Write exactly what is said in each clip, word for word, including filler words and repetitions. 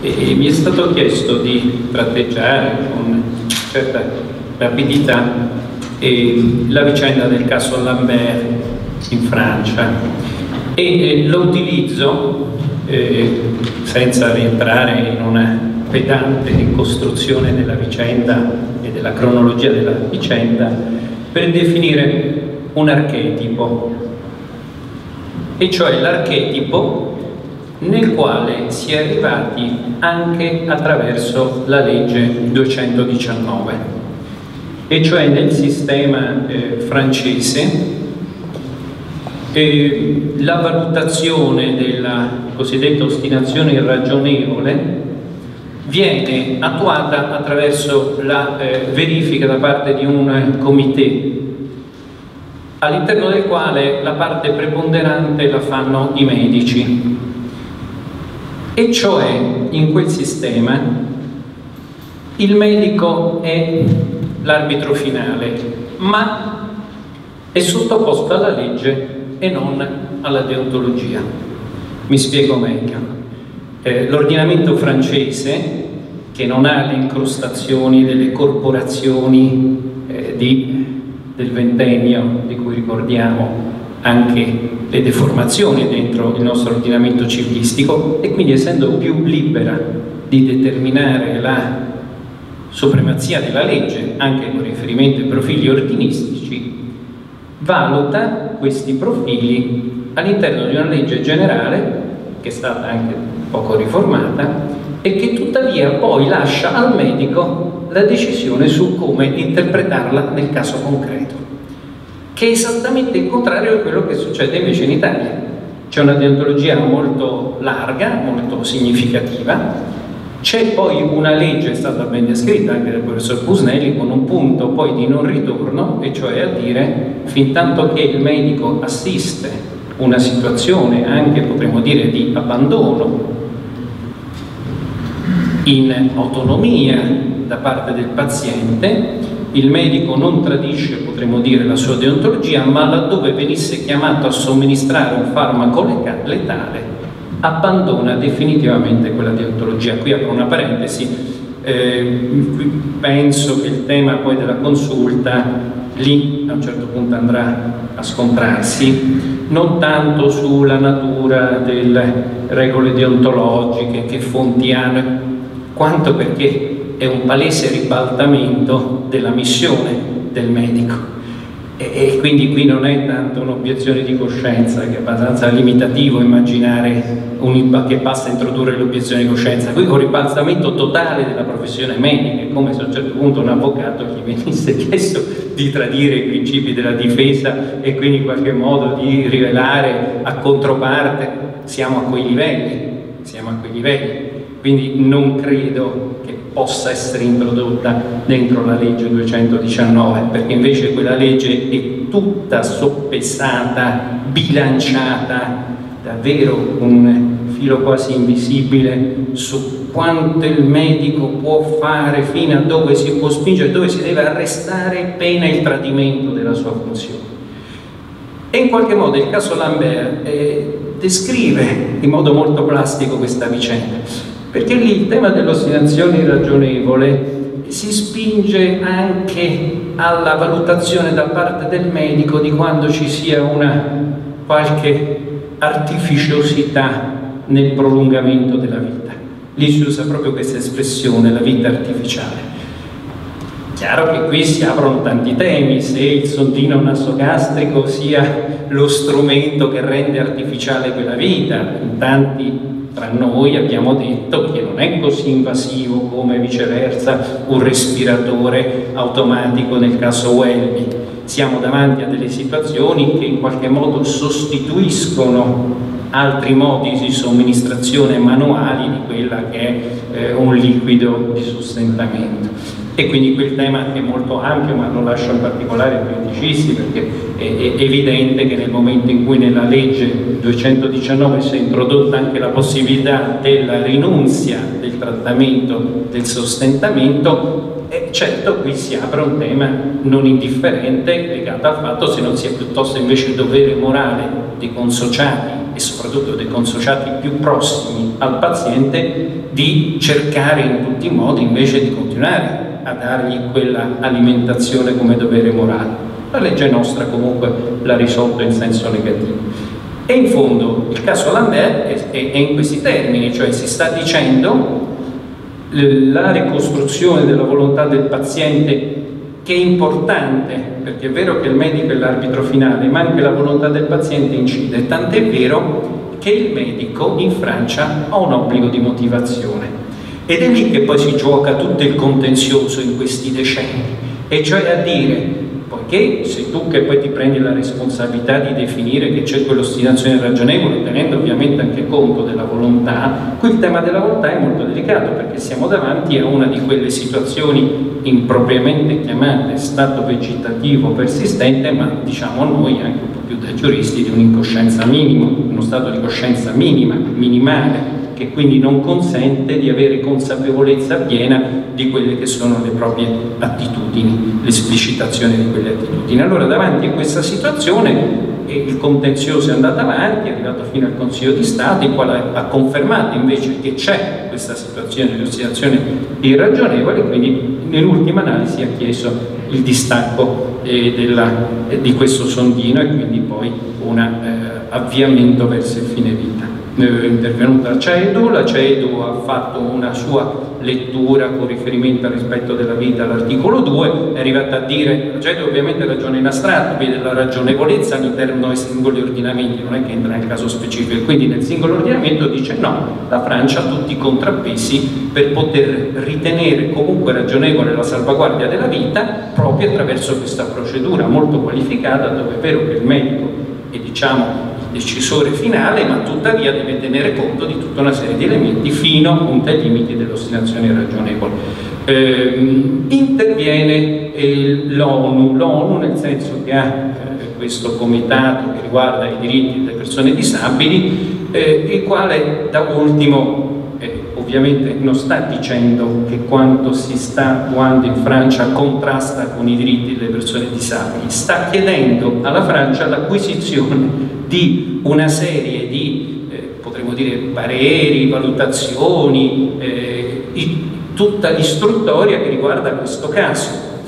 e mi è stato chiesto di tratteggiare con certa rapidità eh, la vicenda del caso Lambert in Francia, e eh, lo utilizzo eh, senza rientrare in una pedante ricostruzione della vicenda e della cronologia della vicenda per definire un archetipo, e cioè l'archetipo nel quale si è arrivati anche attraverso la legge duecentodiciannove, e cioè nel sistema eh, francese eh, la valutazione della cosiddetta ostinazione irragionevole viene attuata attraverso la eh, verifica da parte di un comité, all'interno del quale la parte preponderante la fanno i medici. E cioè, in quel sistema, il medico è l'arbitro finale, ma è sottoposto alla legge e non alla deontologia. Mi spiego meglio. Eh, l'ordinamento francese, che non ha le incrostazioni delle corporazioni eh, di, del ventennio, di cui ricordiamo anche le deformazioni dentro il nostro ordinamento civilistico, e quindi essendo più libera di determinare la supremazia della legge anche con riferimento ai profili ordinistici, valuta questi profili all'interno di una legge generale che è stata anche poco riformata e che tuttavia poi lascia al medico la decisione su come interpretarla nel caso concreto, che è esattamente il contrario di quello che succede invece in Italia. C'è una deontologia molto larga, molto significativa, c'è poi una legge, è stata ben descritta anche dal professor Busnelli, con un punto poi di non ritorno, e cioè a dire, fin tanto che il medico assiste una situazione anche, potremmo dire, di abbandono in autonomia da parte del paziente, il medico non tradisce, potremmo dire, la sua deontologia, ma laddove venisse chiamato a somministrare un farmaco letale abbandona definitivamente quella deontologia. Qui apro una parentesi, eh, penso che il tema poi della consulta lì a un certo punto andrà a scontrarsi, non tanto sulla natura delle regole deontologiche, che fonti hanno, quanto perché è un palese ribaltamento della missione del medico. E quindi qui non è tanto un'obiezione di coscienza, che è abbastanza limitativo immaginare un, che basta introdurre l'obiezione di coscienza. Qui con il ribaltamento totale della professione medica, è come se a un certo punto un avvocato gli venisse chiesto di tradire i principi della difesa e quindi in qualche modo di rivelare a controparte. Siamo a quei livelli, siamo a quei livelli. Quindi non credo che possa essere introdotta dentro la legge duecentodiciannove, perché invece quella legge è tutta soppesata, bilanciata, davvero un filo quasi invisibile su quanto il medico può fare, fino a dove si può spingere, dove si deve arrestare pena il tradimento della sua funzione. E in qualche modo il caso Lambert eh, descrive in modo molto plastico questa vicenda, perché lì il tema dell'ostinazione irragionevole si spinge anche alla valutazione da parte del medico di quando ci sia una qualche artificiosità nel prolungamento della vita. Lì si usa proprio questa espressione, la vita artificiale. Chiaro che qui si aprono tanti temi, se il sondino nasogastrico sia lo strumento che rende artificiale quella vita. In tanti tra noi abbiamo detto che non è così invasivo come viceversa un respiratore automatico nel caso Welby. Siamo davanti a delle situazioni che in qualche modo sostituiscono altri modi di somministrazione manuali di quella che è eh, un liquido di sostentamento. E quindi qui il tema è molto ampio, ma lo lascio in particolare ai politicisti, perché è, è evidente che nel momento in cui nella legge duecentodiciannove si è introdotta anche la possibilità della rinunzia del trattamento del sostentamento, eh, certo qui si apre un tema non indifferente legato al fatto se non sia piuttosto invece il dovere morale dei consociati e soprattutto dei consociati più prossimi al paziente di cercare in tutti i modi invece di continuare a dargli quella alimentazione come dovere morale. La legge nostra comunque l'ha risolto in senso negativo. E in fondo il caso Lambert è, è in questi termini, cioè si sta dicendo la ricostruzione della volontà del paziente, che è importante, perché è vero che il medico è l'arbitro finale, ma anche la volontà del paziente incide, tant'è vero che il medico in Francia ha un obbligo di motivazione. Ed è lì che poi si gioca tutto il contenzioso in questi decenni, e cioè a dire, poiché sei tu che poi ti prendi la responsabilità di definire che c'è quell'ostinazione ragionevole, tenendo ovviamente anche conto della volontà, qui il tema della volontà è molto delicato, perché siamo davanti a una di quelle situazioni impropriamente chiamate stato vegetativo persistente, ma diciamo noi anche un po' più da giuristi di un'incoscienza minima, uno stato di coscienza minima, minimale, che quindi non consente di avere consapevolezza piena di quelle che sono le proprie attitudini, l'esplicitazione di quelle attitudini. Allora davanti a questa situazione eh, il contenzioso è andato avanti, è arrivato fino al Consiglio di Stato, il quale ha confermato invece che c'è questa situazione di ostinazione irragionevole, e quindi nell'ultima analisi ha chiesto il distacco eh, della, eh, di questo sondino e quindi poi un eh, avviamento verso il fine vita. È intervenuta la CEDU, la CEDU ha fatto una sua lettura con riferimento al rispetto della vita all'articolo due, è arrivata a dire, la CEDU ovviamente ragiona in astratto, vede la ragionevolezza all'interno dei singoli ordinamenti, non è che entra nel caso specifico, e quindi nel singolo ordinamento dice no, la Francia ha tutti i contrappesi per poter ritenere comunque ragionevole la salvaguardia della vita proprio attraverso questa procedura molto qualificata, dove è vero che il medico è diciamo decisore finale, ma tuttavia deve tenere conto di tutta una serie di elementi fino appunto ai limiti dell'ostinazione ragionevole. Eh, interviene l'ONU, l'ONU nel senso che ha eh, questo comitato che riguarda i diritti delle persone disabili, eh, il quale da ultimo eh, ovviamente non sta dicendo che quanto si sta attuando in Francia contrasta con i diritti delle persone disabili, sta chiedendo alla Francia l'acquisizione di una serie di, eh, potremmo dire, pareri, valutazioni, eh, i, tutta l'istruttoria che riguarda questo caso.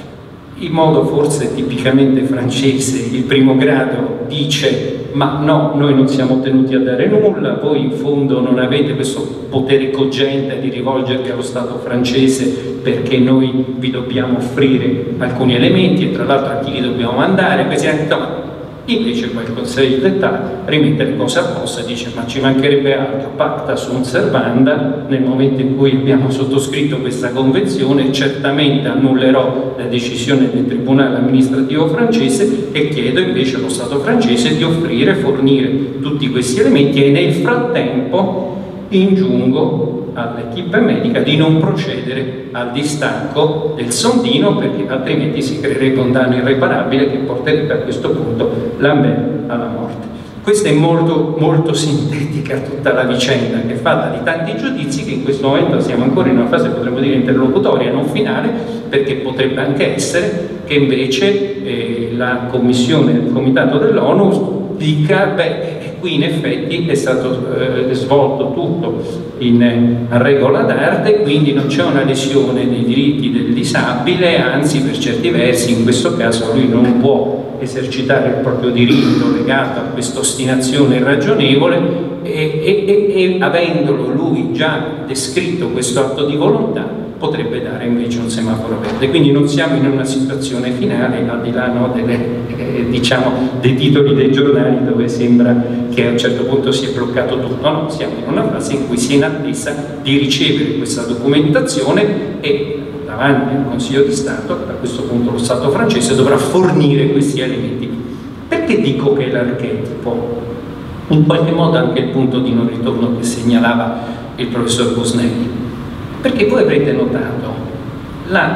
In modo forse tipicamente francese, il primo grado dice ma no, noi non siamo tenuti a dare nulla, voi in fondo non avete questo potere cogente di rivolgervi allo Stato francese perché noi vi dobbiamo offrire alcuni elementi e tra l'altro a chi li dobbiamo mandare, questi no. Invece poi il Consiglio d'État rimette le cose a posto e dice ma ci mancherebbe altro, pacta sunt servanda, nel momento in cui abbiamo sottoscritto questa convenzione certamente annullerò la decisione del Tribunale amministrativo francese e chiedo invece allo Stato francese di offrire, fornire tutti questi elementi e nel frattempo ingiungo all'equipe medica di non procedere al distacco del sondino perché altrimenti si creerebbe un danno irreparabile che porterebbe a questo punto Lambert alla morte. Questa è molto, molto sintetica tutta la vicenda, che è fatta di tanti giudizi che in questo momento siamo ancora in una fase, potremmo dire, interlocutoria, non finale, perché potrebbe anche essere che invece eh, la commissione, il comitato dell'ONU dica, beh, qui in effetti è stato eh, svolto tutto in eh, regola d'arte, quindi non c'è una lesione dei diritti del disabile, anzi per certi versi in questo caso lui non può esercitare il proprio diritto legato a questa ostinazione irragionevole e, e, e, e avendolo lui già descritto questo atto di volontà potrebbe dare invece un semaforo verde. Quindi non siamo in una situazione finale al di là no, delle, eh, diciamo, dei titoli dei giornali dove sembra che a un certo punto si è bloccato tutto, no, siamo in una fase in cui si è in attesa di ricevere questa documentazione e davanti al Consiglio di Stato, a questo punto lo Stato francese dovrà fornire questi elementi. Perché dico che è l'archetipo? In qualche modo anche il punto di non ritorno che segnalava il professor Busnelli. Perché voi avrete notato la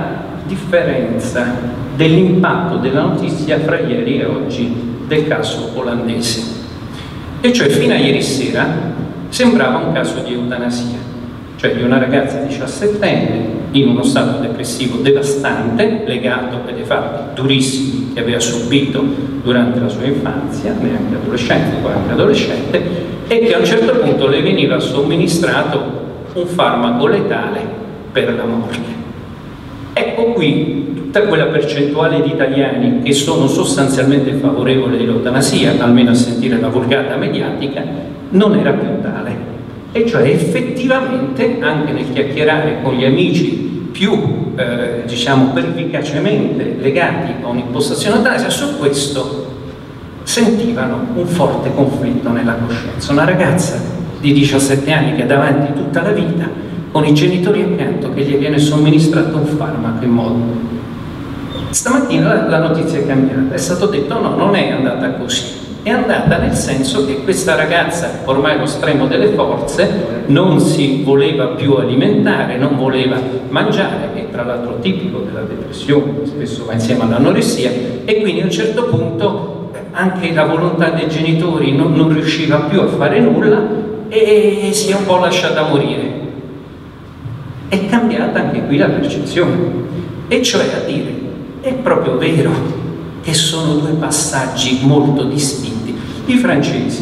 differenza dell'impatto della notizia fra ieri e oggi del caso olandese. E cioè fino a ieri sera sembrava un caso di eutanasia, cioè di una ragazza diciassettenne in uno stato depressivo devastante, legato a dei fatti durissimi che aveva subito durante la sua infanzia, neanche adolescente, poi anche adolescente, e che a un certo punto le veniva somministrato un farmaco letale per la morte. Ecco qui tutta quella percentuale di italiani che sono sostanzialmente favorevoli all'eutanasia, almeno a sentire la vulgata mediatica, non era più tale. E cioè effettivamente anche nel chiacchierare con gli amici più eh, diciamo pervicacemente legati a un'impostazione eutanasia, su questo sentivano un forte conflitto nella coscienza. Una ragazza di diciassette anni che ha davanti tutta la vita con i genitori accanto che gli viene somministrato un farmaco in modo. Stamattina la, la notizia è cambiata, è stato detto no, non è andata così. È andata nel senso che questa ragazza, ormai allo stremo delle forze, non si voleva più alimentare, non voleva mangiare, che tra l'altro tipico della depressione, spesso va insieme all'anoressia, e quindi a un certo punto anche la volontà dei genitori non, non riusciva più a fare nulla e si è un po' lasciata morire. È cambiata anche qui la percezione, e cioè a dire, è proprio vero che sono due passaggi molto distinti. I francesi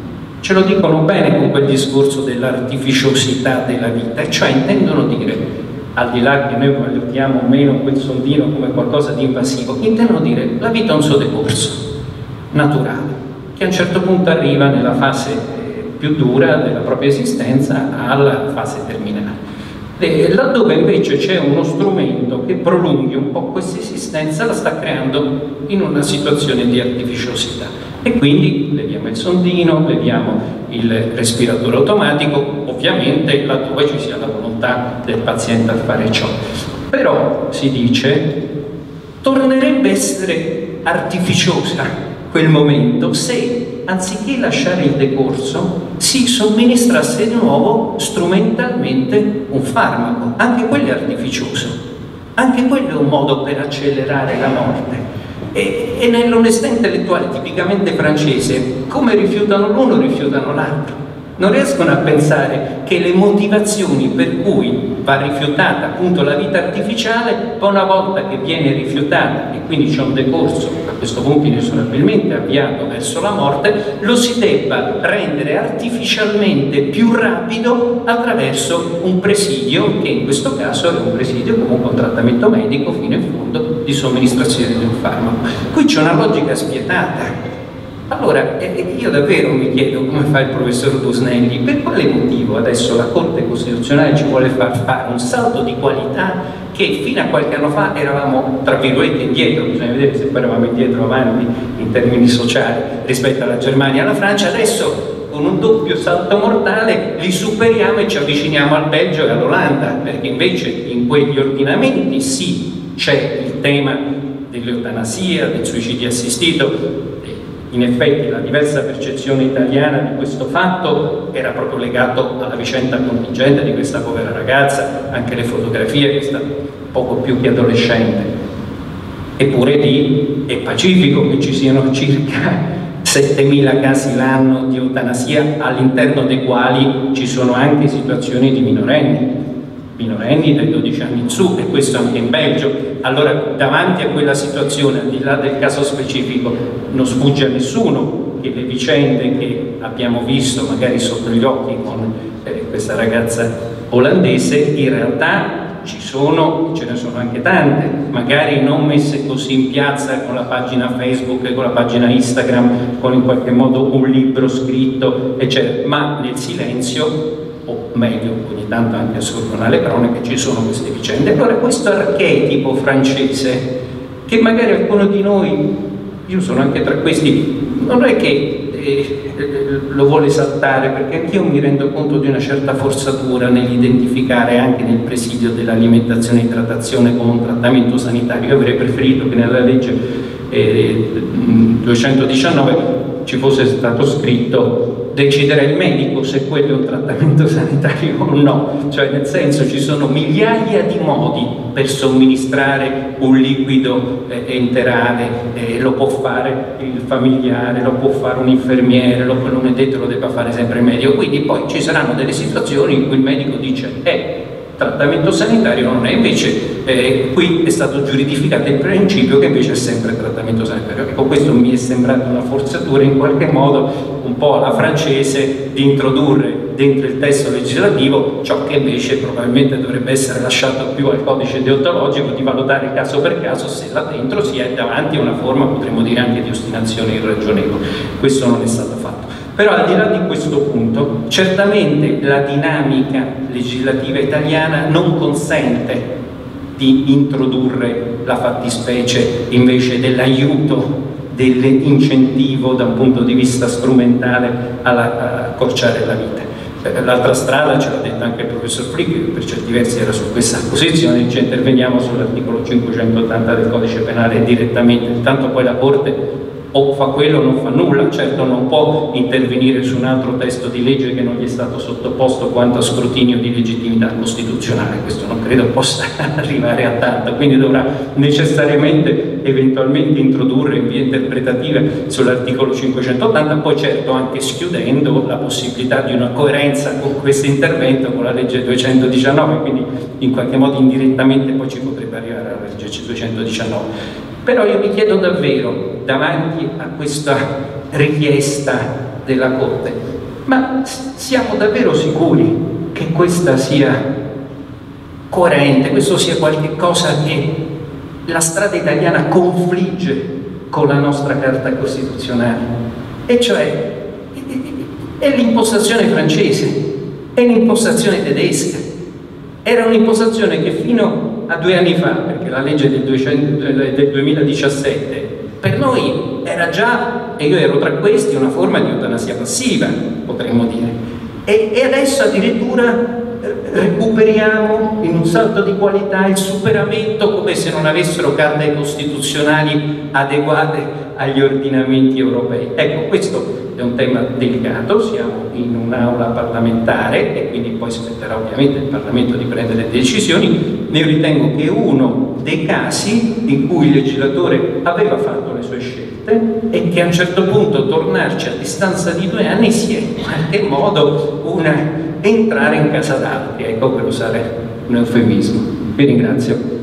ce lo dicono bene con quel discorso dell'artificiosità della vita, e cioè intendono dire, al di là che noi valutiamo meno quel sondino come qualcosa di invasivo, intendono dire la vita è un suo decorso naturale, che a un certo punto arriva nella fase più dura della propria esistenza alla fase terminale. E laddove invece c'è uno strumento che prolunghi un po' questa esistenza, la sta creando in una situazione di artificiosità. E quindi leviamo il sondino, leviamo il respiratore automatico, ovviamente laddove ci sia la volontà del paziente a fare ciò. Però si dice, tornerebbe a essere artificiosa quel momento se, anziché lasciare il decorso, si somministrasse di nuovo strumentalmente un farmaco. Anche quello è artificioso, anche quello è un modo per accelerare la morte. E, e nell'onestà intellettuale tipicamente francese, come rifiutano l'uno, rifiutano l'altro. Non riescono a pensare che le motivazioni per cui va rifiutata appunto la vita artificiale, poi una volta che viene rifiutata e quindi c'è un decorso, a questo punto inesorabilmente avviato verso la morte, lo si debba rendere artificialmente più rapido attraverso un presidio, che in questo caso è un presidio comunque un trattamento medico fino in fondo di somministrazione di un farmaco. Qui c'è una logica spietata. Allora, eh, io davvero mi chiedo come fa il professor Busnelli, per quale motivo adesso la Corte Costituzionale ci vuole far fare un salto di qualità che fino a qualche anno fa eravamo, tra virgolette, indietro, bisogna vedere se poi eravamo indietro o avanti in termini sociali rispetto alla Germania e alla Francia, adesso con un doppio salto mortale li superiamo e ci avviciniamo al Belgio e all'Olanda, perché invece in quegli ordinamenti sì, c'è il tema dell'eutanasia, del suicidio assistito. In effetti la diversa percezione italiana di questo fatto era proprio legato alla vicenda contingente di questa povera ragazza, anche le fotografie, questa poco più che adolescente. Eppure lì è pacifico che ci siano circa settemila casi l'anno di eutanasia, all'interno dei quali ci sono anche situazioni di minorenni, minorenni dai dodici anni in su, e questo anche in Belgio. Allora, davanti a quella situazione, al di là del caso specifico, non sfugge a nessuno che le vicende che abbiamo visto magari sotto gli occhi con eh, questa ragazza olandese, in realtà ci sono, ce ne sono anche tante, magari non messe così in piazza con la pagina Facebook e con la pagina Instagram, con in qualche modo un libro scritto, eccetera, ma nel silenzio, o meglio, ogni tanto anche assorbono alle cronache, ci sono queste vicende. Allora questo archetipo francese, che magari alcuno di noi, io sono anche tra questi, non è che eh, lo vuole esaltare, perché anch'io mi rendo conto di una certa forzatura nell'identificare anche nel presidio dell'alimentazione e idratazione come un trattamento sanitario. Io avrei preferito che nella legge eh, duecentodiciannove ci fosse stato scritto deciderà il medico se quello è un trattamento sanitario o no, cioè nel senso ci sono migliaia di modi per somministrare un liquido eh, enterale, eh, lo può fare il familiare, lo può fare un infermiere, lo, non è detto lo debba fare sempre il medico, quindi poi ci saranno delle situazioni in cui il medico dice eh, trattamento sanitario non è, invece eh, qui è stato giuridificato il principio che invece è sempre trattamento sanitario. Ecco, questo mi è sembrato una forzatura in qualche modo un po' alla francese di introdurre dentro il testo legislativo ciò che invece probabilmente dovrebbe essere lasciato più al codice deontologico, di valutare caso per caso se là dentro si è davanti a una forma, potremmo dire anche di ostinazione irragionevole. Questo non è stato fatto. Però al di là di questo punto, certamente la dinamica legislativa italiana non consente di introdurre la fattispecie invece dell'aiuto, dell'incentivo da un punto di vista strumentale alla, a accorciare la vita. L'altra strada, ce l'ha detto anche il professor Flick, che per certi versi era su questa posizione, cioè interveniamo sull'articolo cinquecentottanta del codice penale direttamente, tanto poi la Corte o fa quello o non fa nulla. Certo non può intervenire su un altro testo di legge che non gli è stato sottoposto quanto a scrutinio di legittimità costituzionale, questo non credo possa arrivare a tanto, quindi dovrà necessariamente eventualmente introdurre in via interpretativa sull'articolo cinquecentottanta, poi certo anche schiudendo la possibilità di una coerenza con questo intervento con la legge duecentodiciannove, quindi in qualche modo indirettamente poi ci potrebbe arrivare alla legge duecentodiciannove. Però io mi chiedo davvero, davanti a questa richiesta della Corte, ma siamo davvero sicuri che questa sia coerente, questo sia qualche cosa che la strada italiana confligge con la nostra Carta Costituzionale? E cioè, è l'impostazione francese, è l'impostazione tedesca, era un'impostazione che fino a due anni fa, perché la legge del, duecento, del duemiladiciassette per noi era già, e io ero tra questi, una forma di eutanasia passiva, potremmo dire, e, e adesso addirittura recuperiamo in un salto di qualità il superamento, come se non avessero carte costituzionali adeguate agli ordinamenti europei. Ecco, questo è un tema delicato, siamo in un'aula parlamentare e quindi poi spetterà ovviamente il Parlamento di prendere decisioni. Io ritengo che uno dei casi in cui il legislatore aveva fatto le sue scelte e che a un certo punto tornarci a distanza di due anni sia in qualche modo una entrare in casa d'altri, ecco, per usare un eufemismo. Vi ringrazio.